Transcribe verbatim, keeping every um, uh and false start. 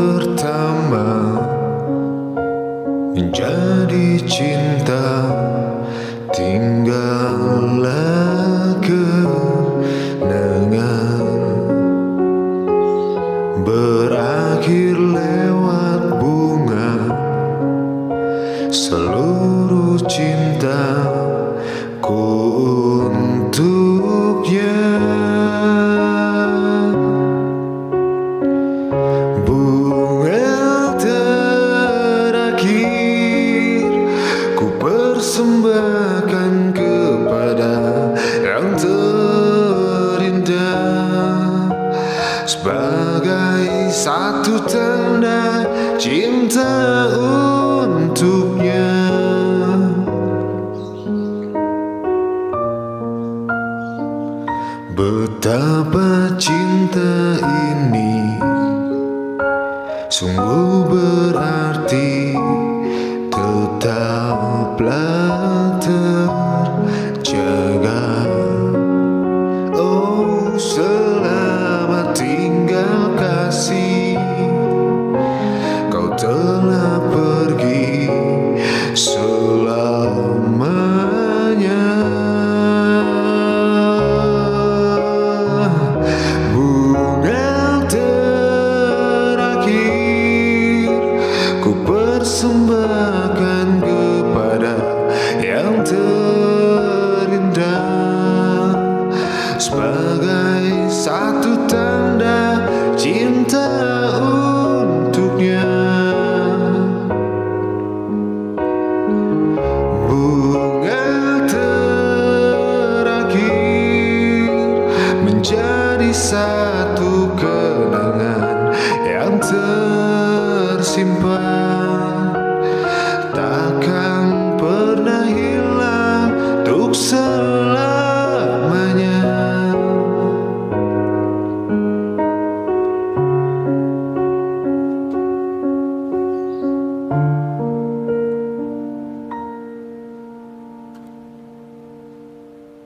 pertama menjadi cinta, tinggallah kenangan berakhir lewat bunga. Seluruh cintaku untuknya. Bunga terakhir ku persembahkan kepada yang terindah, sebagai satu tanda cinta untuknya. Betapa cinta ini sungguh berarti, tetaplah terjaga. Oh, selamat tinggal kasih, kau telah pergi selamanya. Bunga terakhir ku persembahkan kepada yang terindah, sebagai satu tanda cinta untuknya. Bunga terakhir menjadi satu kenangan yang tersimpan, takkan pernah hilang untuk selalu.